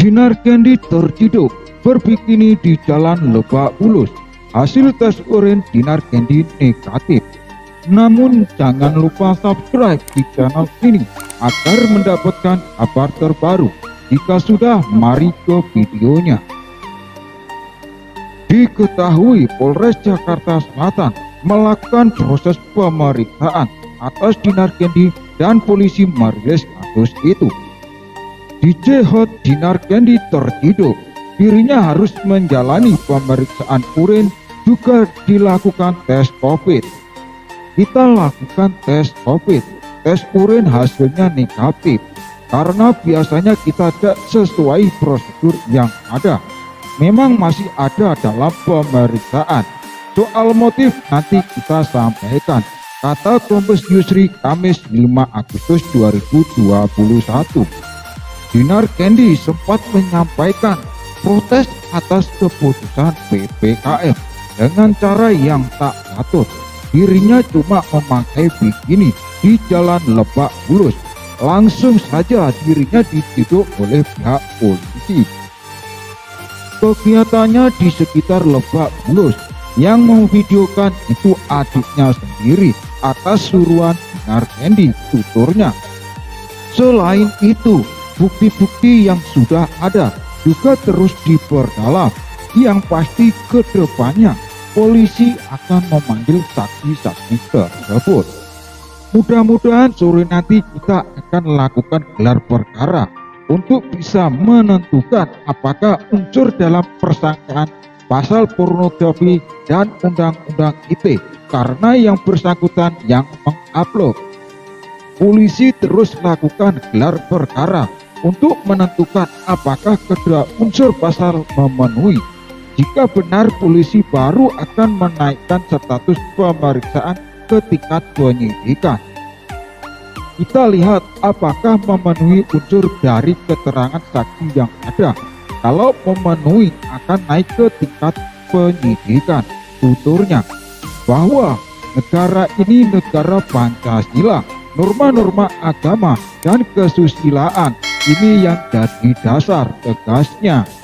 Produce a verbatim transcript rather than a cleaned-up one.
Dinar Kendi terciduk berbikini di Jalan Lebak Bulus. Hasil tes urin Dinar Kendi negatif. Namun jangan lupa subscribe di channel ini agar mendapatkan kabar terbaru. Jika sudah, mari ke videonya. Diketahui Polres Jakarta Selatan melakukan proses pemeriksaan atas Dinar Kendi dan polisi merilis kasus itu. D J Hot Dinar Kendi terciduk. Dirinya harus menjalani pemeriksaan urin, juga dilakukan tes COVID. Kita lakukan tes COVID. Tes urin hasilnya negatif. Karena biasanya kita tidak sesuai prosedur yang ada. Memang masih ada dalam pemeriksaan. Soal motif nanti kita sampaikan, kata Kombes Yusri Kamis lima Agustus dua ribu dua puluh satu. Dinar Kendi sempat menyampaikan protes atas keputusan P P K M dengan cara yang tak patut. Dirinya cuma memakai bikini di Jalan Lebak Bulus. Langsung saja dirinya diciduk oleh pihak polisi. Kegiatannya di sekitar Lebak Bulus. Yang memvideokan itu adiknya sendiri atas suruhan Dinar Kendi, tuturnya. Selain itu, bukti-bukti yang sudah ada juga terus diperdalam. Yang pasti ke depannya polisi akan memanggil saksi-saksi tersebut. Mudah-mudahan sore nanti kita akan lakukan gelar perkara untuk bisa menentukan apakah unsur dalam persangkaan pasal pornografi dan undang-undang I T E, karena yang bersangkutan yang mengupload. Polisi terus lakukan gelar perkara untuk menentukan apakah kedua unsur pasal memenuhi. Jika benar, polisi baru akan menaikkan status pemeriksaan ke tingkat penyidikan. Kita lihat apakah memenuhi unsur dari keterangan saksi yang ada. Kalau memenuhi, akan naik ke tingkat penyidikan, tuturnya. Bahwa negara ini negara Pancasila, norma-norma agama dan kesusilaan ini yang jadi dasar, tegasnya.